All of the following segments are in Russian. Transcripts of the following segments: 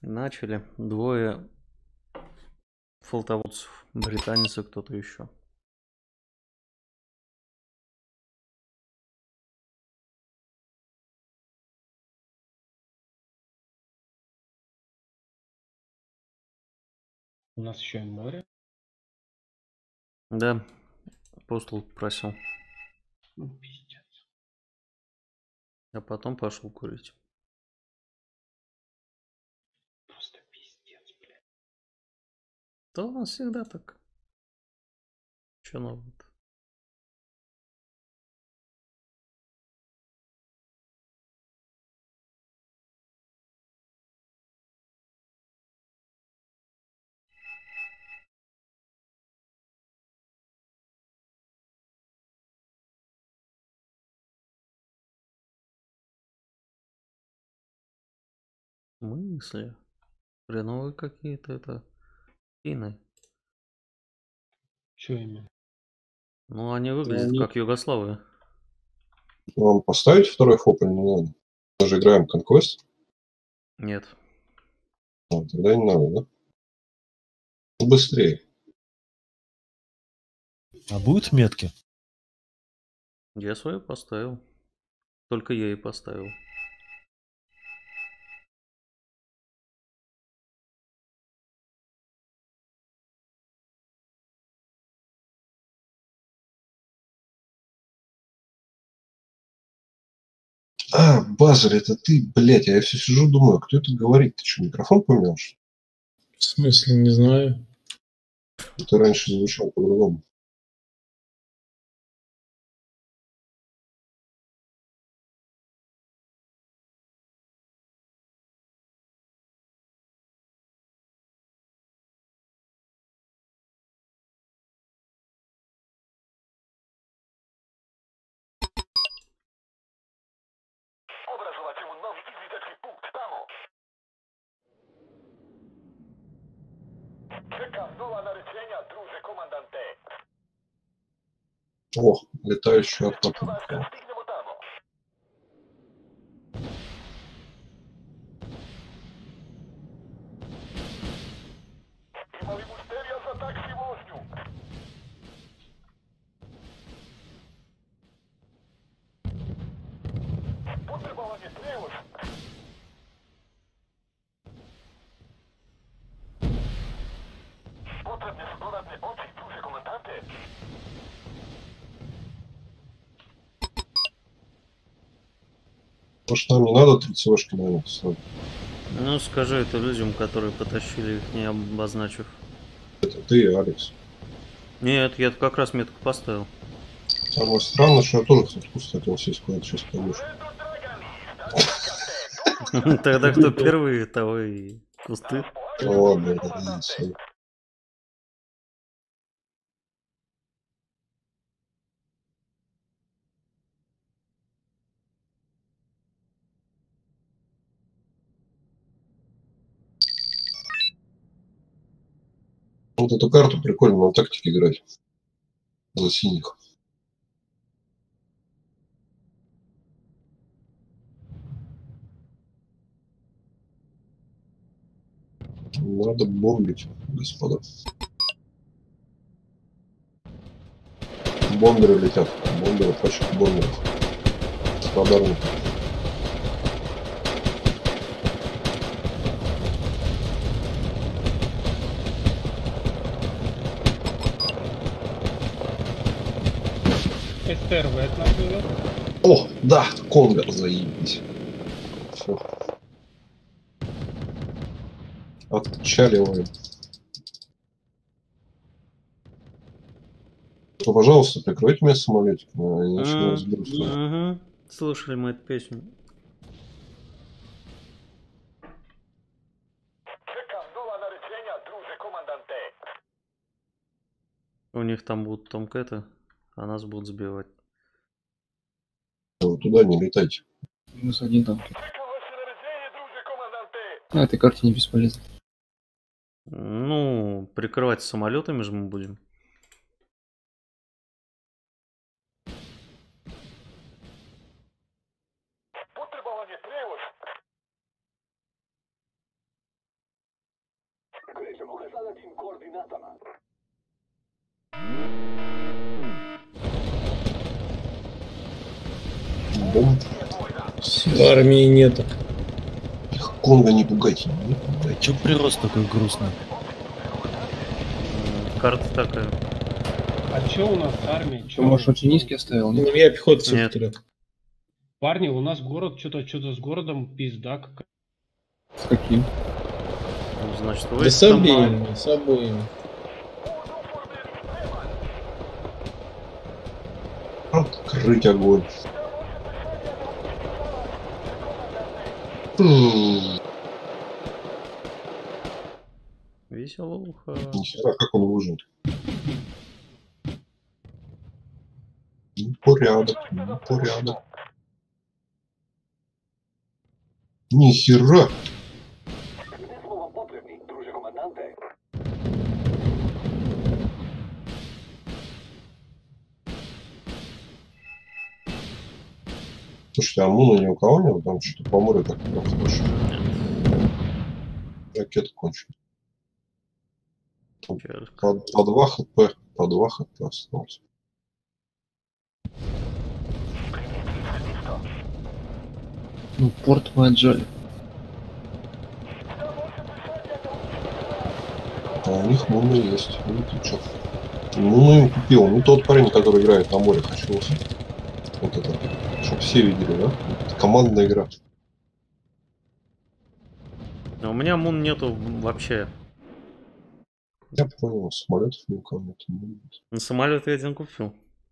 Начали. Двое флотоводцев. Британец и кто-то еще. У нас еще и море. Да, апостол просил. Ну, пиздец. А потом пошел курить. Просто пиздец, блядь. Да у нас всегда так. Че нового-то? Мысли. Хреновые какие-то это. Финны. Че именно? Ну, они Ну, выглядят как Югославы. Вам поставить второй фоп или не надо? Мы же играем Conquest. Нет. Тогда не надо, да? Ну, быстрее. А будут метки? Я свою поставил. Только я и поставил. Базарь, это ты, блядь, я все сижу, думаю, кто это говорит? Ты что, микрофон поменял, что ли? В смысле, не знаю. Ты раньше звучал по-другому. Obrazować mu nowy i widoczny punkt tamo. Czekam nowa naryczenia, druże komandante. О, летающая Wszystko охота. ważka, stygnemo tamo. Imali musteria za taksi woźniu. Potrzebowanie trejuż. Potrzebne są dodatne oczy, druże komandante. Может, нам не надо 30-шки, наверное, ставить? Ну, скажи это людям, которые потащили их, не обозначив. Это ты и Алекс. Нет, я как раз метку поставил. Самое странное, что я тоже в курс хотел сесть куда-то сейчас пойдешь. Reto Dragani, stary Тогда кто первый, того и кусты. Ладно, это традиция. Вот эту карту прикольно на тактике играть. За синих. Надо бомбить, господа. Бомберы летят. Бомберы, пачек бомберов. С подарком. СТРВ от нас было. О, да, Конгар, заебись. Все. Отчаливаем. То, пожалуйста, прикройте меня самолетик, иначе не разберусь. Угу. Слушали мы эту песню. Czekam nowa naryczenia, druże komandante. У них там будут томкэты, а нас будут сбивать. Вы туда не летайте. Минус один там. Czekam wasze naryczenie, druże komandante. На этой карте не бесполезно. Ну, прикрывать самолетами же мы будем. Potrzebowanie trejuż. Creștem ocazia din coordinata mea. Бомб. Армии нету. Их Конго не пугайте, не пугайте. Чё прирост такой грустный? Карта такая. А чё у нас армия? Ты, может, очень низкий оставил? Ну, Нет? я пехоту Нет. вперед. Парни, у нас город, что-то с городом пизда какая. С каким? Ну, значит, вы Да с там- обеими, с обоими. Открыть огонь. Веселуха. Нихера, как он выжил? Ну, порядок, ну, порядок. Нихера! Gdy słowa potrzebni, druże komandante. Слушайте, а муна ни у кого нет? Там что-то по морю так прям хорошо. Ракеты кончились. Чё, По 2 хп. По 2 хп осталось. Ну, порт мы отжали. А у них муна есть. Ну, ты чё? Муну им купил. Ну, тот парень, который играет на море, хочу вас. Вот это. Чтоб все видели, да? Это командная игра. А у меня мун нету вообще. Я понял, самолетов ни у кого нет. На самолет я один купил.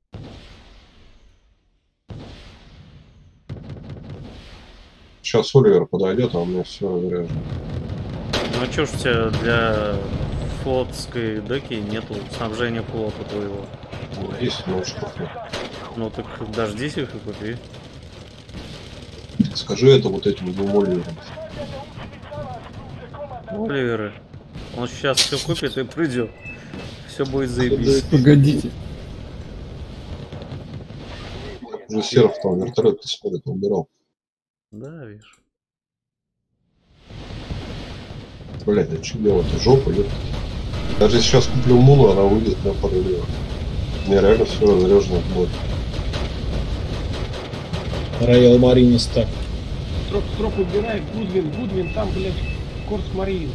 Сейчас Оливер подойдет, а у меня все разряжено. Ну а чё ж у тебя для флотской деки нету снабжения флота твоего? Ну, есть, но штрафы. Ну так дождись их и купи. Скажи это вот этим двум Оливерам. Оливеры. Он сейчас все купит и придет. Все будет заебись. Погодите. Уже Серов там вертолет смотрит, убирал. Да, видишь. Блять, а что делать? Жопа, ёпта. Даже если сейчас куплю муну, она выйдет на пару левых. У меня реально все разряжено в море. Роял Маринис так. Строп убирай, Гудвин, там, блядь, Корс Марин.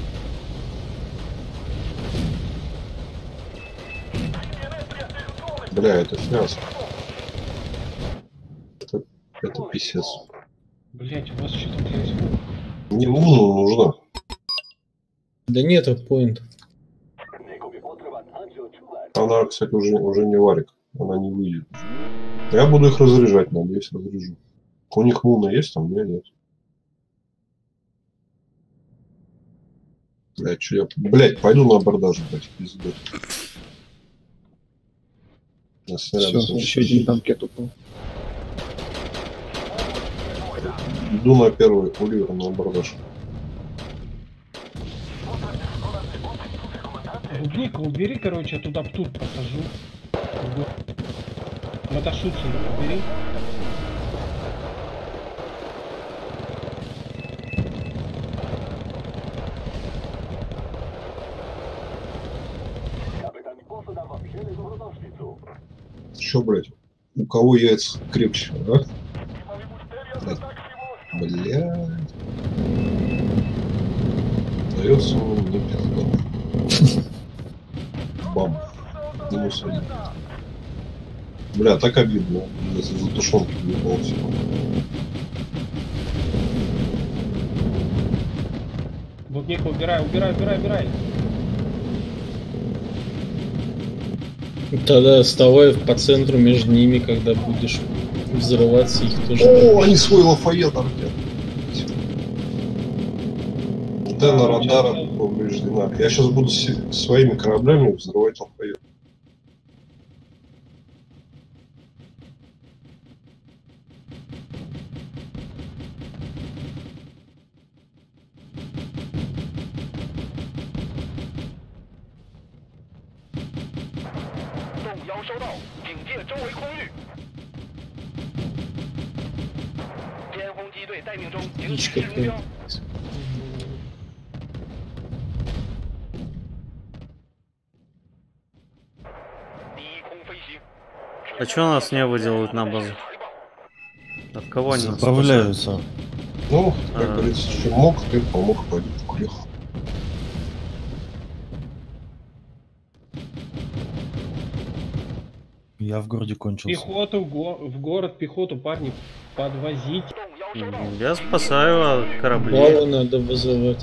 Бля, это фиаско. Это писец. Блядь, у вас что-то происходит. Мне муна нужна. Да нету поинтов. Nekomu je potreban anđeo-čuvar. Она, кстати, уже не варик. Она не выйдет. Я буду их разряжать, надеюсь, разряжу. У них муна есть, а у меня нет. Блять, что я... Блять, пойду на абордаж, блять, пиздец. Все, еще один танкет упал. Иду на первый Оливер на абордаж. Рудника убери, короче, я туда птур посажу. Мотошутсу убери. Kapetan posada wam wiele dobrodošlicu. Че, блять? У кого яйца крепче, а? Блять. Дается он мне пизда. Бам. Минус 1. Бля, так обидно. Если за тушенки въебал всего. Рудника убирай. Тогда вставай по центру между ними, когда будешь взрываться, их тоже. О, они свой Лафайет артят. Антенна радара повреждена. Я сейчас буду своими кораблями взрывать Лафайет. 动摇收到，警戒周围空域。歼轰机队待命中，警示目标。 А чё нас не выделают на базу? От кого они нас Заправляются. Ну, как А. говорится, что мог, ты помог, пойди покурил. Я в городе кончился. Пехоту в город, пехоту, парни, подвозить. спасают? Я спасаю от кораблей. Баллы надо вызывать.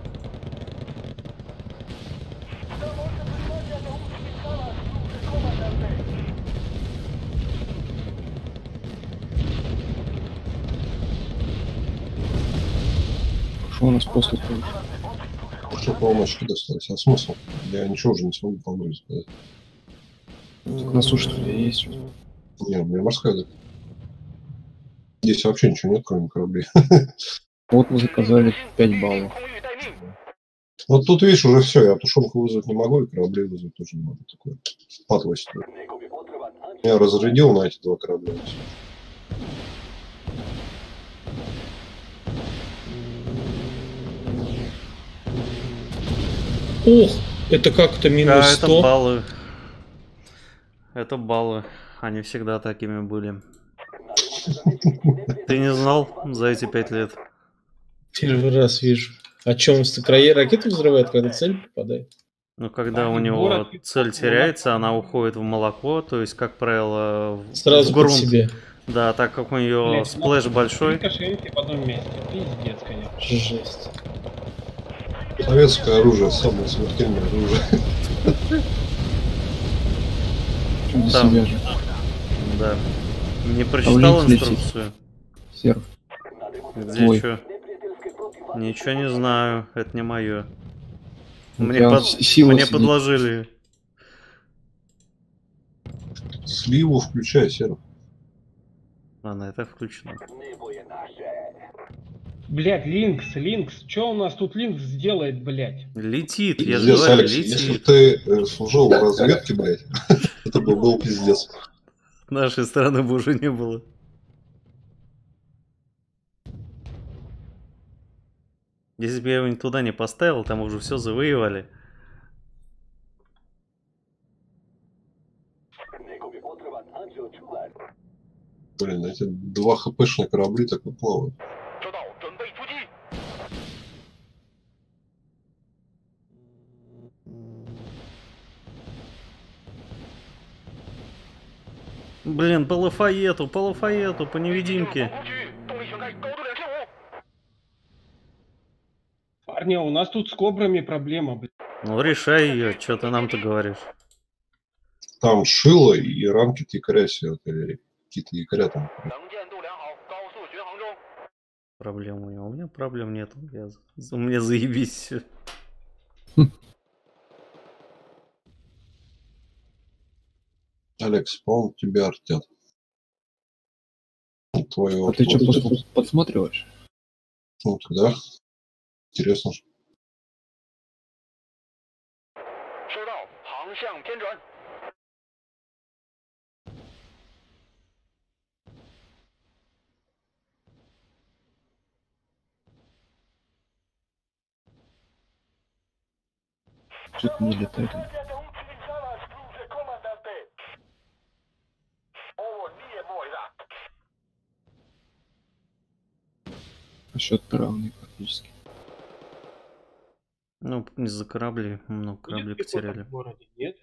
Что у нас после ходит? Что полночи досталось? А смысл? Я ничего уже не смогу помочь сказать. На суше у тебя есть? Не, у меня морская, да. Здесь вообще ничего нет, кроме кораблей. Вот мы заказали 5 баллов. Вот тут, видишь, уже все, я тушенку вызвать не могу, и кораблей вызвать тоже не могу. Такое патлость. Я разрядил на эти 2 корабля. Ух, это как-то Да, минус это 100. баллы. Это баллы. Они всегда такими были. Ты не знал за эти 5 лет? Первый раз вижу. О чем крае ракеты взрывает, когда цель попадает? Ну, когда у Парни, него город, цель теряется, она уходит в молоко, то есть, как правило, Сразу в под грунт. себе. Да, так как у нее Блядь, сплэш большой. Рикошетики в одном месте. Пиздец, конечно. Жесть. Советское оружие, самое смертельное оружие. Чуть за Там. себя же. Да. Не прочитал Летит. инструкцию? Серв. Где Ой. что? Ничего не знаю, это не мое. У Мне, тебя под- сила мне сидит. подложили. Сливу включай, Серов. А, на это включено. Блять, Линкс, что у нас тут Линкс сделает, блять? Летит, я же Пиздец, говорю, Алекс, если бы летит. ты служил в разведке, блядь, это бы был пиздец. Нашей страны бы уже не было. Если бы я его туда не поставил, там уже все завоевали. Блин, эти 2 хпшные корабли так и плавают. 收到，准备出击。 Блин, по Лафаету, по невидимке. 防空区域，动力全开，高度2500。 Парни, у нас тут с кобрами проблема, блядь. Ну, решай ее, что ты нам-то говоришь. Там шило и рамки якоря себе, какие-то якоря там. 能见度良好，高速巡航中。 Проблем у меня проблем нету. У меня заебись все. Алекс, по-моему, тебя артят. Твое А ты что, подсматриваешь? Ну, тогда интересно. 收到，航向偏转。 Что-то не летает. А счет равный практически. Ну, из-за кораблей. Много кораблей Будет пехота потеряли. в городе, нет?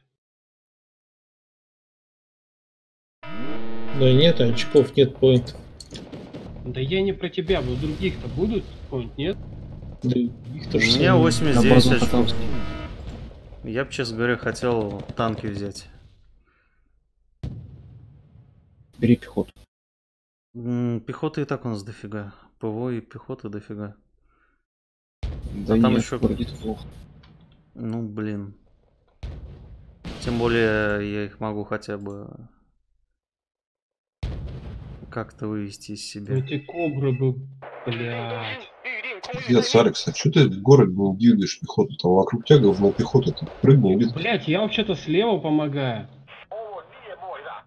Да нет, очков нет, поинтов. Да я не про тебя, но других-то будут какой-нибудь, нет? Да их У тоже меня самое. 89 базу очков. Хатамский. Я бы, честно говоря, хотел танки взять. Бери пехоту. Пехоты и так у нас дофига. ПВО и пехоты дофига. Да там нет, еще- вроде плохо. Ну, блин. Тем более, я их могу хотя бы как-то вывести из себя. Эти кобры бы, блядь. 预定空域 Пиздец, Алекс, а что ты в городе не двигаешь пехоту? Там вокруг тебя говно пехота, ты прыгни, иди. Блядь, я вообще-то слева помогаю. 哦，你也摸一下。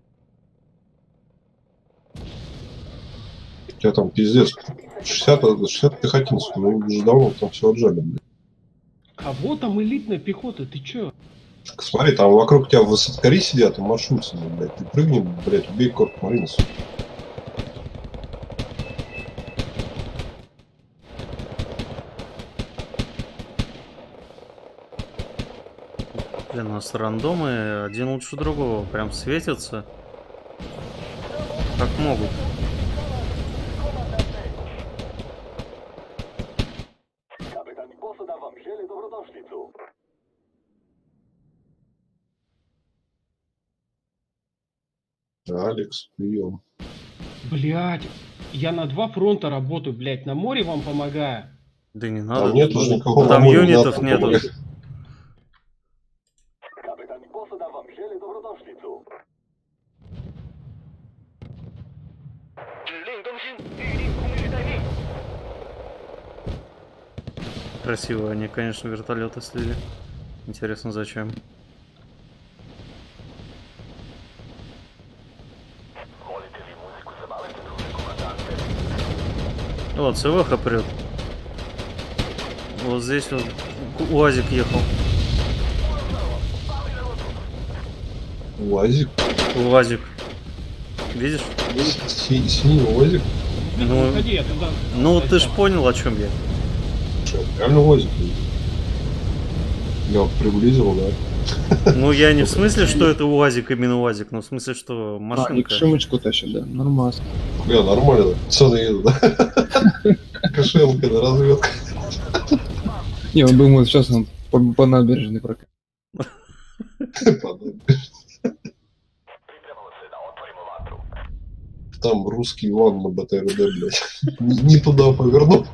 У тебя там пиздец. 60 пехотинцев, ну уже давно там все отжали, блядь. Кого там элитная пехота, ты чё? Смотри, там вокруг тебя высоткари сидят и маршрутцы, блядь. Ты прыгни, блядь, убей Корт Маринес. Блин, у нас рандомы один лучше другого. Прям светятся. Как могут. Kapitan posuda wam wzięli dobrodoszlicą. Алекс, прием. Блядь, я на 2 фронта работаю, блядь, на море вам помогаю. Да не надо. Там нет уже никакого Там моря, юнитов надо нету. помогать. Kapitan posuda wam wzięli dobrodoszlicą. 指令更新，预定空域待命。 Красиво они, конечно, вертолеты слили. Интересно, зачем? Wolite li muzyku zabawy, druży komandante. Вот, ЦВХ прет. Вот здесь вот УАЗик ехал. УАЗик. УАЗик. Видишь? Синий УАЗик. Ну, Уходи, я туда. ну ты ж понял, о чем я. Что, реально УАЗик? Я приблизил, да. Ну я не в смысле, что это УАЗик, именно УАЗик, но в смысле, что А, и машинка. шимочку тащит, да. Нормально. Я нормально, пацаны едут, да? Кошелка на разведку. Не, он думает, сейчас он по набережной прокатит. Pripremamo se da otvorimo vatru. Там русский Иван на БТРД, блядь. Не туда повернул.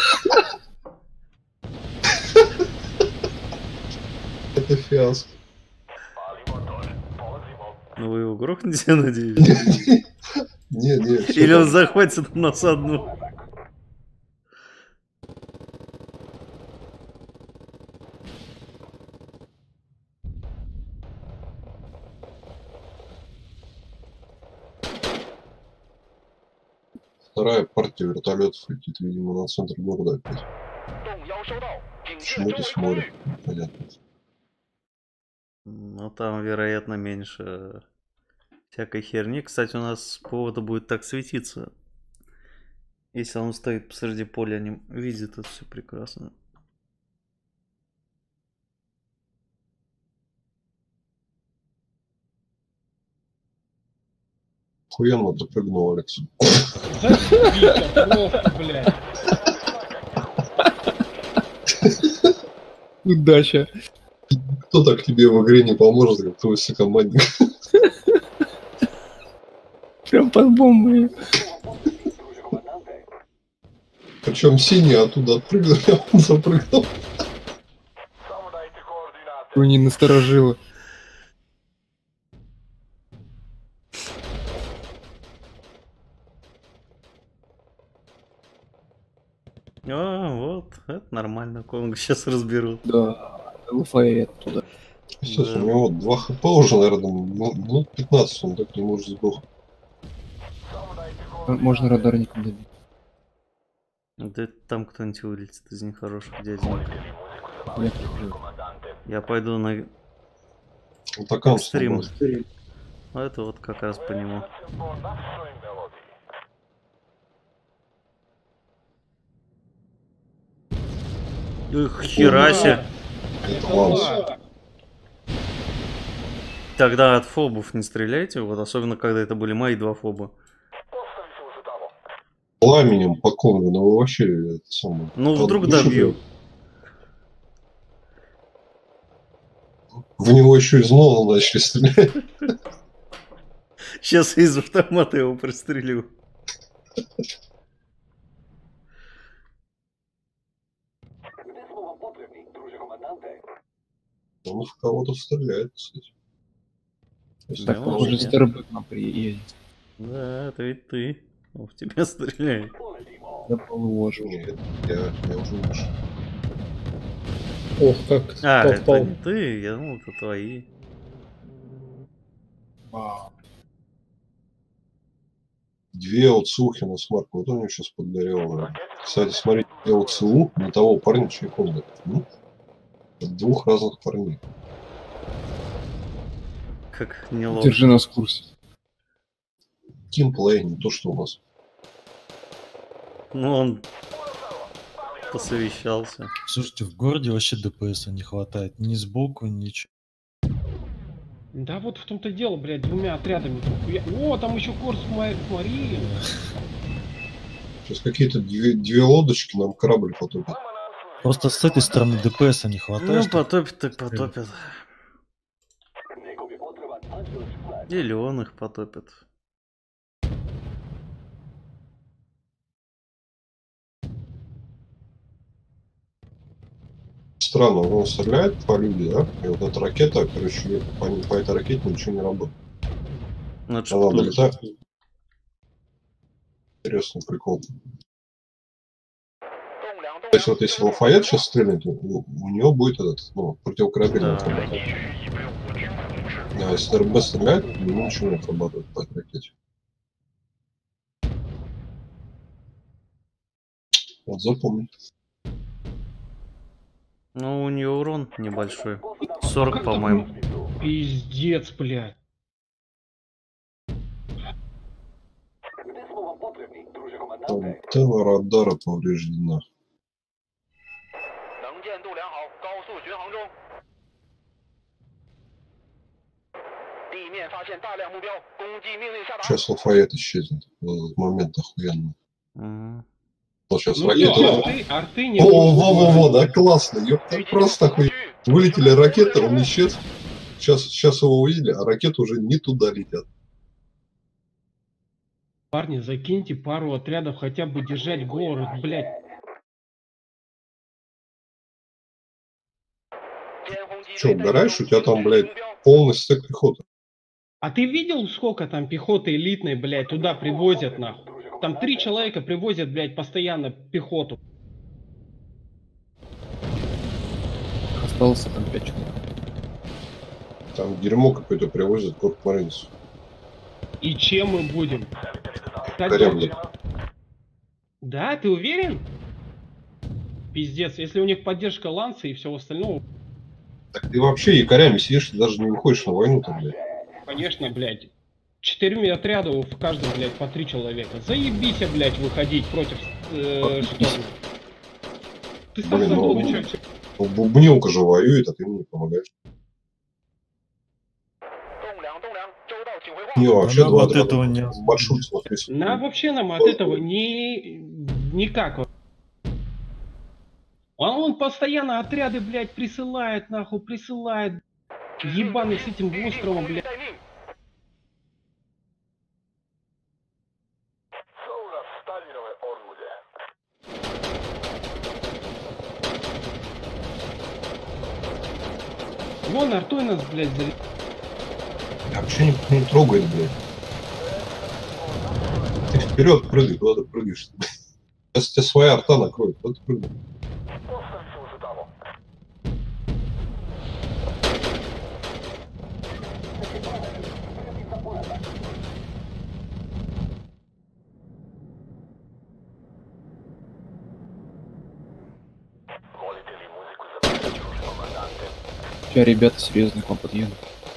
Это фиаско. Pali motor. Polazimo. Ну вы его грохнете, я надеюсь. Не, всё Или он там. захватит нас одну. Вторая партия вертолетов летит, видимо, на центр города опять. 动摇收到，警戒周 Почему-то 围 с 空 моря. 域。 Понятно. Ну там, вероятно, меньше всякой херни. Кстати, у нас повода будет так светиться. Если он стоит посреди поля, они видят это все прекрасно. Охуенно допрыгнул Алекс. Заебись, просто, блядь. Удача. Кто так тебе в игре не поможет, как твой сокомандник? Прям под бомбой. Druży komandante. Причем синий оттуда отпрыгнул, а он запрыгнул. Samo dajte koordynate. Его не насторожило. А, вот, это нормально. Конго сейчас разберут. Да, Лафайет туда. Сейчас Да. у него 2 хп уже, наверное, минут 15 он так не может сдохнуть. Samo dajte koordynate. Можно радарником добить. Да там кто-нибудь вылетит из нехороших дяденек. Wolite li muzyku zabawy, Я druży прикрыл. komandante. Я пойду на... Атакам Экстрим. сломал. А это вот как раз по нему. Po naszej melodii. Эх, хера себе. Это Ланс. Тогда от фобов не стреляйте, вот особенно когда это были мои 2 фоба. Postawi się użytało. Пламенем по Конго, ну вы вообще это самое. Ну от вдруг души добью. прям. В него еще из Нолана начали стрелять. Сейчас из автомата его пристрелю. Gdy są wam potrzebni, druży komandante. Он в кого-то стреляет, кстати. Если Так, Да, похоже, может. Стербэк нам приедет. Да, это ведь ты. Он в тебя стреляет. Polecimo. Я положу. Нет, я уже лучше. Ох, как А, попал. это не ты, я думал, это твои. Вау. 2 ЛЦУхи на смарку, вот он мне сейчас подгорел. Наверное. Кстати, смотрите, ЛЦУ не того парня, чей Конго. От 2 разных парней. Как неловко. Держи нас в курсе. Тимплей, не то, что у нас. Ну, он посовещался. Слушайте, в городе вообще ДПС не хватает. Ни сбоку, ничего. Да вот в том-то дело, блядь, двумя отрядами. О, там еще Корс Мария. Сейчас какие-то две лодочки нам корабль потопят. Просто с этой стороны ДПС не Ну, хватает. чтобы- потопит так потопит. Или он их потопит. Странно, он стреляет по люди, да? И вот эта ракета, короче, по этой ракете ничего не работает. Ну, это ж Она тут- долетает. Интересный прикол. То есть вот если Лафайет сейчас стрельнет, у него будет этот, ну, противокорабельный Да. отрабатывать. А если РБ стреляет, ему ничего не отрабатывает по этой ракете. Вот запомни. Ну, у нее урон небольшой. 40, по-моему. Пиздец, блядь. Антенна радара повреждена. 能见度良好，高速巡航中。地面发现大量目标，攻击命令下达。 Сейчас Лафайет исчезнет. В этот момент охуенно. Мгм. Вот сейчас Ну ракета. всё, арты не О, будет. во-во-во, да, классно. Ёпта, просто охуенно. Вылетели ракеты, он исчез. Сейчас его увидели, а ракеты уже не туда летят. Парни, закиньте пару отрядов хотя бы держать город, блядь. Че, угораешь? У тебя там, блядь, полный стек пехоты. А ты видел, сколько там пехоты элитной, блядь, туда привозят, нахуй? Там 3 человека привозят, блядь, постоянно пехоту. Остался там 5 человек. Там дерьмо какое-то привозят, Корп Маринс. И чем мы будем? Корябли. Да, ты уверен? Пиздец, если у них поддержка ланца и всего остального, Так ты вообще якорями сидишь, ты даже не выходишь на войну-то, блядь. конечно, блядь. 4 отряда в каждом, блядь, по 3 человека. Заебись, блядь, выходить против шторма. Ты сам Блин, забыл, ну, что всё. Ну, Бубнилка же воюет, а ты мне помогаешь. 栋梁，收到，请回话。 Не, вообще нам два от этого не- маршрут смотри. Вообще нам от этого никак. Он постоянно отряды, блядь, присылает, нахуй, присылает. Ебаный с этим островом, блядь. 待命。Соура Сталиновой орудие. Вон артой нас, блядь, А вообще никто не трогает, блядь. Ты вперед прыгай, куда ты прыгаешь? Сейчас тебя своя арта накроет, куда ты прыгаешь? Повстанцы уже там. Волите ли музыку запустить, команданты? Сейчас ребята серьезно к вам подъедут.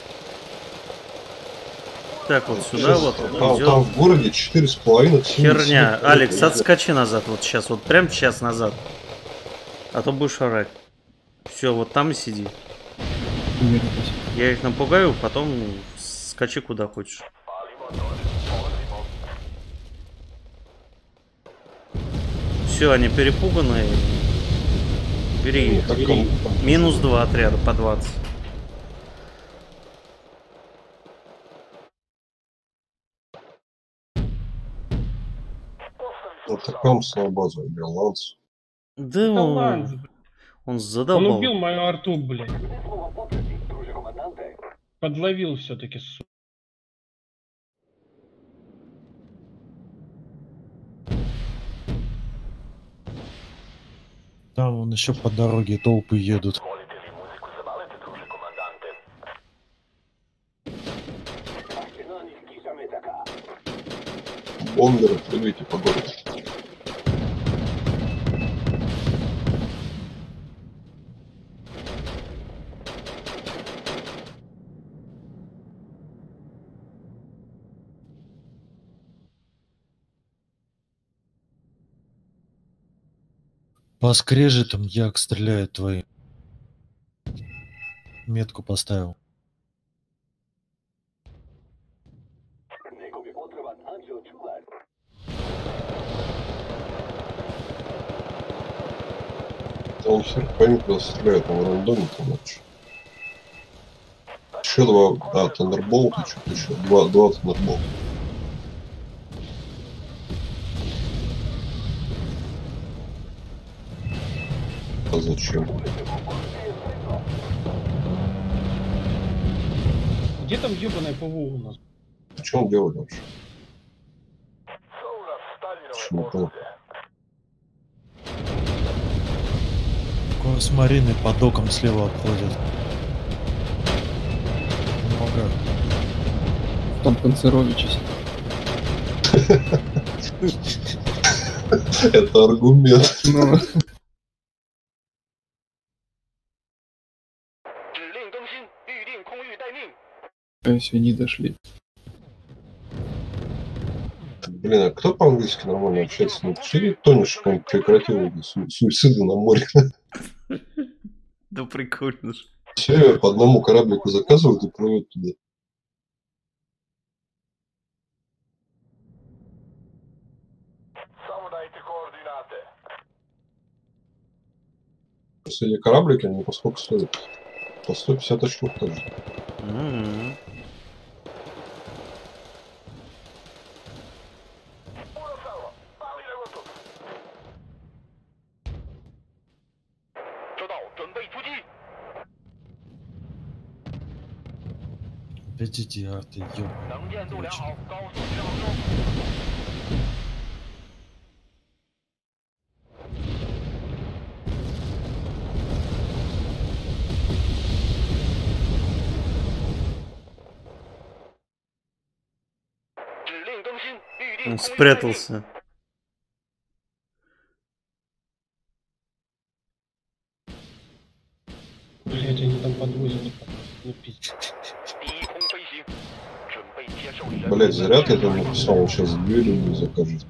Так, вот сюда Сейчас, вот там идет в городе 4,5 херня. Алекс, отскочи назад, вот сейчас, вот прям сейчас назад. А то будешь орать. Все, вот там и сиди. Уверен, спасибо. Я их напугаю, потом скачи куда хочешь. Все, они перепуганные. Бери их. Минус 2 отряда по 20. Атакам с базу, ирландцы. Да Да он ладно, он задолбал. убил мою арту, блядь. Подловил все-таки, сука. Там вон еще по дороге толпы едут. Волите ли музыку забавите, друже команданты? Бомберы, прыгайте по городу. По скрежетам як стреляют твои. Метку поставил. Он хер пойми, куда стреляет, он рандомит там вообще. Еще два, Тандерболта, что-то еще. Два Тандерболта. А зачем? Где там ебаное ПВО у нас? Что он делает вообще? Что не понял. Космарины по докам слева обходят. Много. Там Панцерович есть. Это аргумент. Ну, 指令更新，预定空域待命。 если не дошли. Блин, а кто по-английски нормально общается? Напиши Тони, что он прекратил эти суициды на море. Да прикольно же. Все по одному кораблику заказывают и плывут туда. Самодайте координаты. Эти кораблики, они по сколько стоят? По 150 очков тоже. М-м. Урасава, авиаготов. 收到，准备出击。 Видите, а ты 能见度良好 ёбаный. 高速巡航中。 指令更新，预定空域待 Он 命。 спрятался. Блять, они там подвозят. Ну пиздец. 低空飞行，准备接受人。 Блять, заряд я там написал, он сейчас дверью не закажет.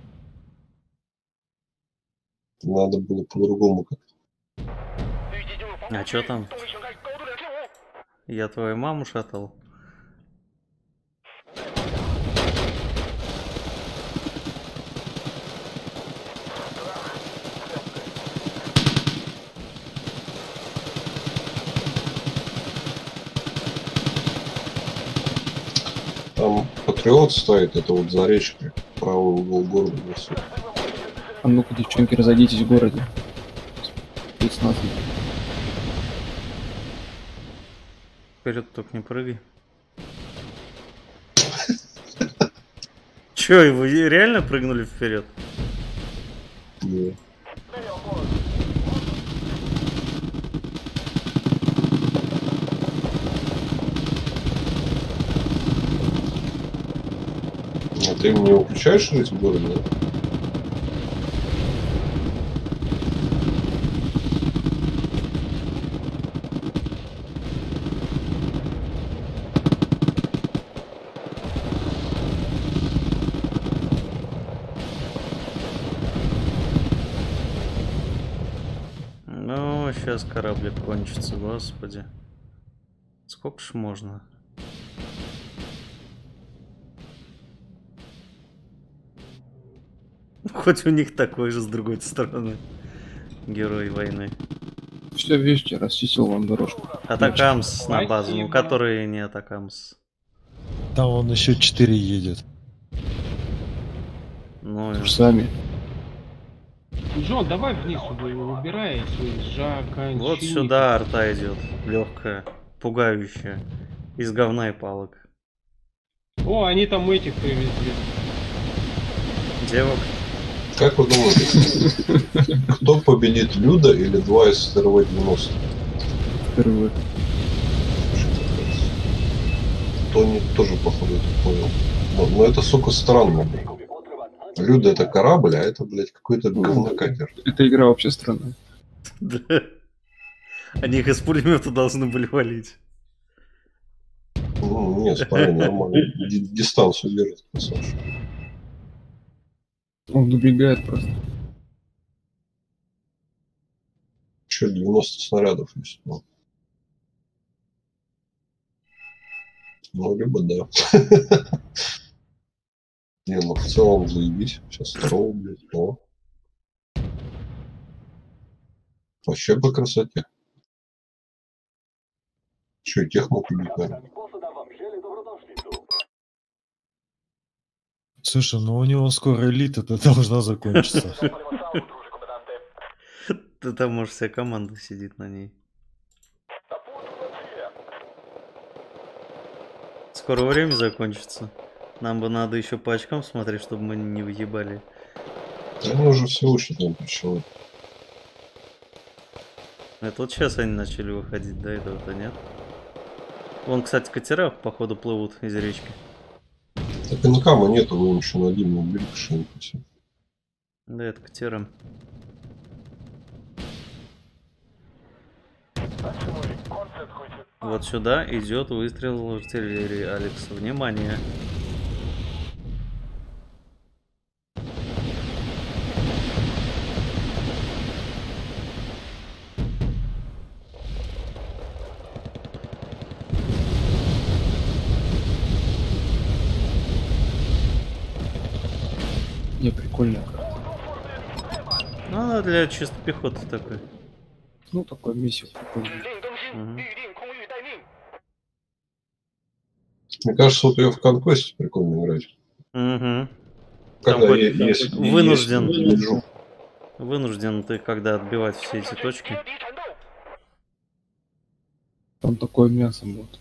Надо было по-другому как-то. 预计进入防空 А 区 чё там? 动力全开，高度275。 Я твою маму шатал. Там Патриот стоит, это вот за речкой. Правый угол города несут. А ну-ка, девчонки, разойдитесь в городе. Спецназ. Вперед только не прыгай. Че, вы реально прыгнули вперед? Да. А ты не выключаешь жить в городе, да? Ну, сейчас кораблик кончится, господи. Сколько ж можно? Хоть у них такой же с другой стороны. Герой войны. Все, вещи, расчистил вам дорожку. Атакамс на базу, ну Спасибо. которые не Атакамс. Там он еще 4 едет. Ну, Вы же сами. Джон, давай вниз сюда его выбирай, заканчивай. вот сюда арта идет. Легкая, пугающая. Из говна и палок. О, они там этих привезли. Девок. Как вы думаете, кто победит, Люда или 2 из СТРВ-90? Впервые. Тони тоже, походу, это понял. Но это, сука, странно, блин. Люда это корабль, а это, блядь, какой-то говнокатер. Эта игра вообще странная. Да. Они их из пулемета должны были валить. Ну, нет, смотри, нормально. Дистанцию держит, красавчик. Он добегает просто. Еще 90 снарядов есть. Ну, либо да. Не, ну в целом заебись. Сейчас второго, блядь. О. Вообще по красоте. Че, тех мог убить, наверное. Слушай, ну у него скоро элита-то должна закончиться. Ты там, может, вся команда сидит на ней. Скоро время закончится. Нам бы надо еще по очкам смотреть, чтобы мы не выебали. Они уже все считаем причем. Это вот сейчас они начали выходить, до этого-то нет? Вон, кстати, катера, походу, плывут из речки. Так и на кама нету, вы еще на один убили что-нибудь. Да, это катера. Вот сюда идет выстрел артиллерии, Алекс. Внимание. Не, прикольная. Ну, она для чисто пехоты такой. Ну, такой миссия прикольная. 指令更新， Мгм. 预定空域待命。 Мне кажется, вот ее в конквесте прикольно играть. Угу. Когда хоть есть вынужден. движок. Вынужден ты когда отбивать все эти точки. 接敌缠斗， Там такое мясо будет.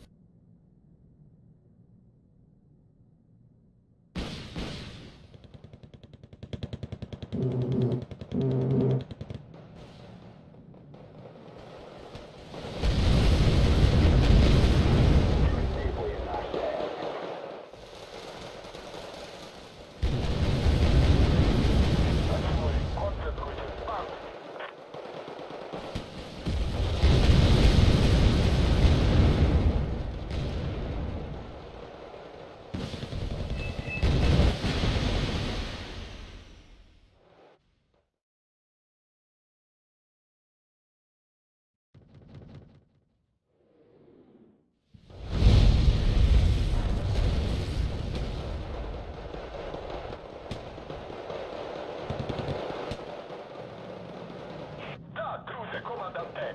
Да, друзья, команданте.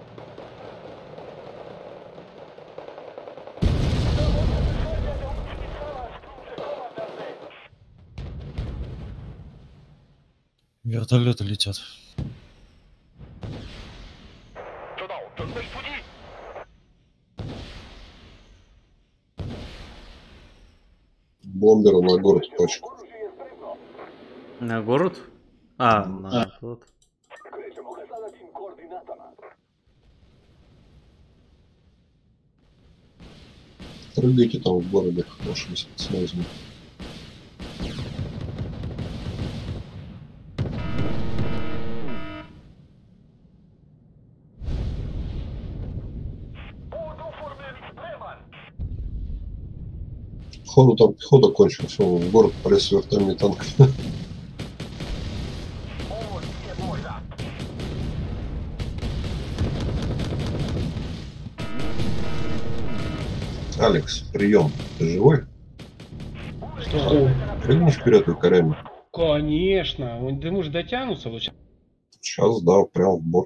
Вертолеты летят. 收到，准备出击。 Бомберу на город пачку. На город? А, на тот. Прыгайте там в городе, вашим спецназом. Походу там пехота кончилась, все, в город полез с вертольными танками. Алекс, прием. Ты живой? Что? Прыгни вперед и корями. Конечно. Ты можешь дотянуться вот сейчас. Сейчас, да, прям в борт.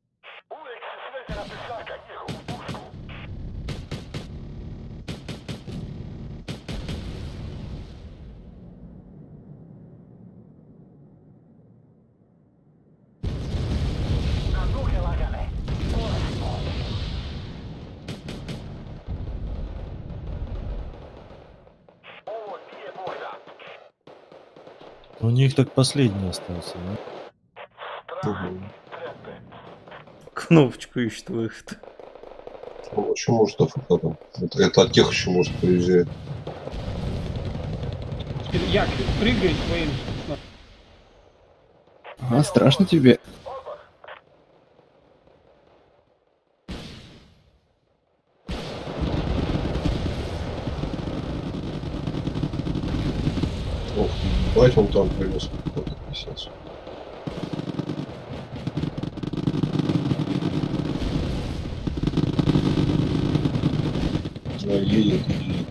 У них так последний остался, да? Угу. Кнопочку ищет выход. Ну, еще может АФК там. Это от тех еще может приезжать. Теперь Як, прыгай своим. Ага, страшно тебе. Ох, бать он там привез какой-то писец. Да, едет, едет.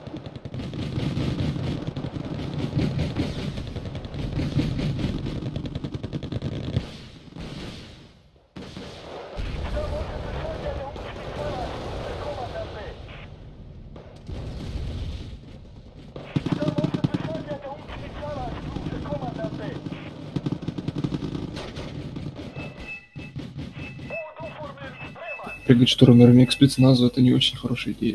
Прыгать штурмерами к спецназу — это не очень хорошая идея.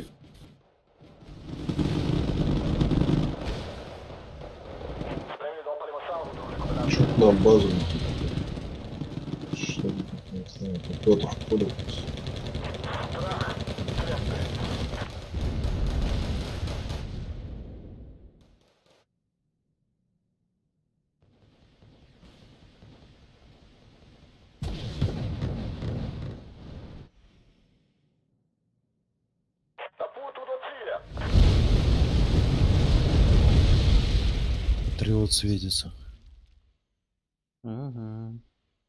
Что-то нам базу не тут. Что не знаю, кто-то в поле. Триот светится. Угу.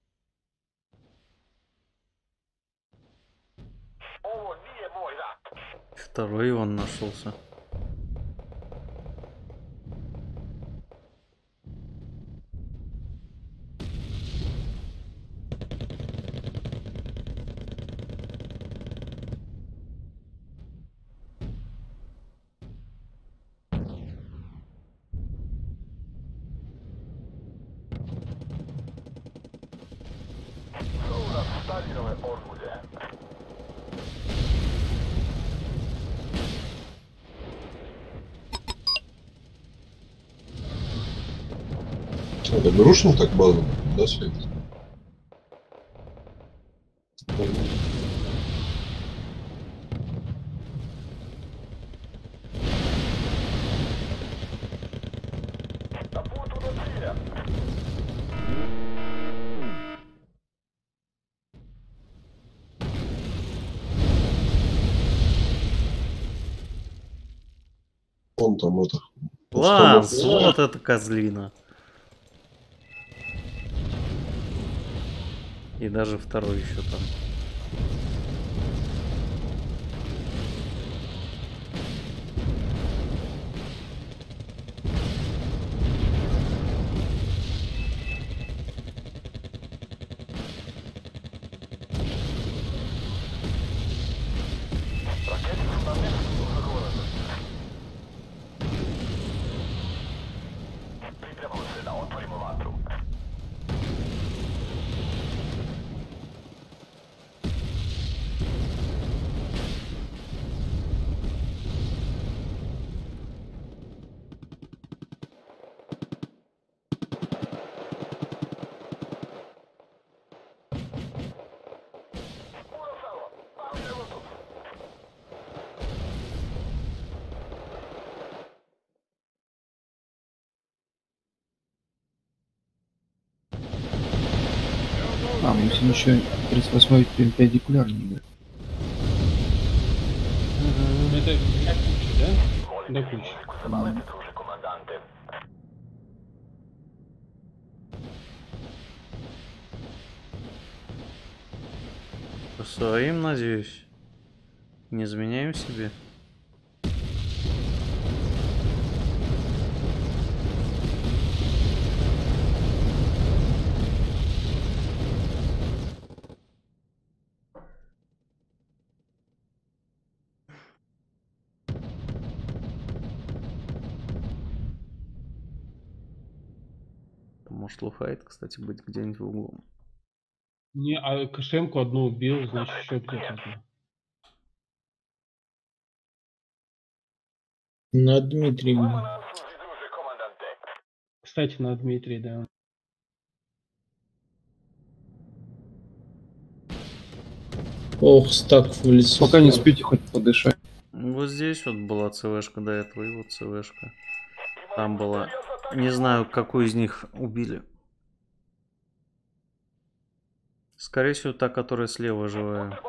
Второй он нашелся. Это Грушин так базу, да, светит? Он там это... Класс! Вот это козлина. И даже второй еще там. А, мы всем еще 38-й перпендикулярный игры. Это для кучи, да? До кучи. По своим, надеюсь. Не изменяем себе. Может лухает, кстати, быть где-нибудь в углу. Не, а Кошемку одну убил, значит, еще где-то одна. На Дмитрий, блин. Кстати, на Дмитрий, да. Ох, стак в лицо. Пока не спите, хоть подышать. Вот здесь вот была ЦВшка до этого, и вот ЦВшка. Там была... Не знаю, какую из них убили. Скорее всего, та, которая слева живая.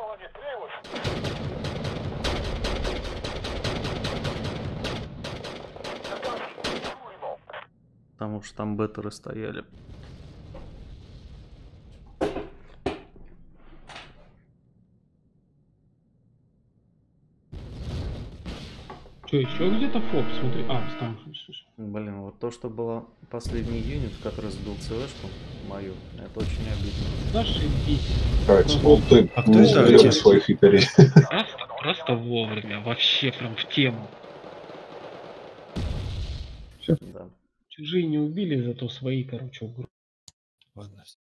Потому что там беттеры стояли. Что, еще где-то фоп? Смотри. А, там. Блин, вот то, что было последний юнит, который сбил ЦВшку мою, это очень обидно. Зашибись. Кайц, вот ты А кто не это заберешь отец? своих икорей. Просто вовремя. Вообще прям в тему. Да. Чужие не убили, зато свои, короче, угрозы. Ладно,